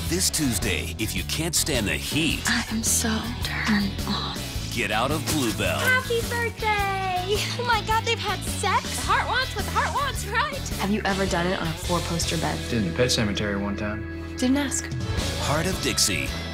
This Tuesday, if you can't stand the heat, I am so turned on. get out of Bluebell. Happy birthday! Oh my God, they've had sex? The heart wants what the heart wants, right? Have you ever done it on a 4-poster bed? Did in the pet cemetery one time. Didn't ask. Hart of Dixie.